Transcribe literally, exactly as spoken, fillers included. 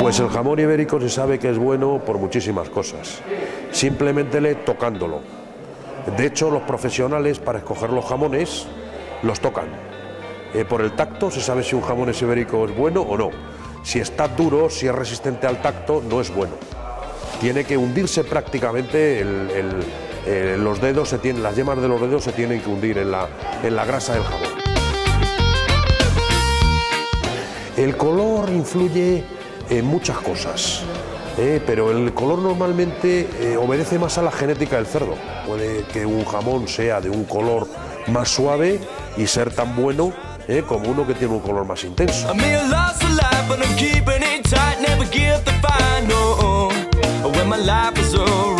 Pues el jamón ibérico se sabe que es bueno por muchísimas cosas, simplemente le tocándolo. De hecho, los profesionales para escoger los jamones los tocan. Eh, por el tacto se sabe si un jamón es ibérico es bueno o no. Si está duro, si es resistente al tacto, no es bueno. Tiene que hundirse prácticamente, el, el, eh, los dedos se tienen, las yemas de los dedos se tienen que hundir en la, en la grasa del jamón. El color influye en muchas cosas, eh, pero el color normalmente eh, obedece más a la genética del cerdo. Puede que un jamón sea de un color más suave y ser tan bueno eh, como uno que tiene un color más intenso. When my life is over